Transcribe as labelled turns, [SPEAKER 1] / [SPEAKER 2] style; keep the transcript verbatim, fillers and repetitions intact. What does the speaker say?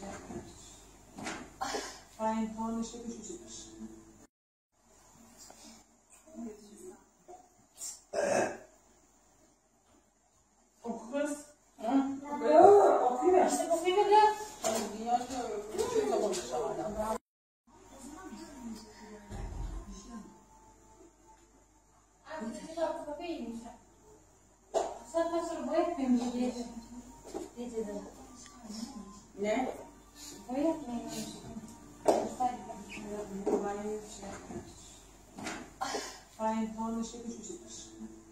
[SPEAKER 1] Fine, puan işte düşecektir. Oku kız. Okuyor.
[SPEAKER 2] İşte bakayım ya.
[SPEAKER 1] Şöyle konuşalım.
[SPEAKER 2] Abi çocuk altı kapıyı yemiş. Saatten sonra boya yapmayayım diye dedim.
[SPEAKER 1] Ne?
[SPEAKER 2] Boya yapmayayım.
[SPEAKER 1] Fine, puan işte düşecektir.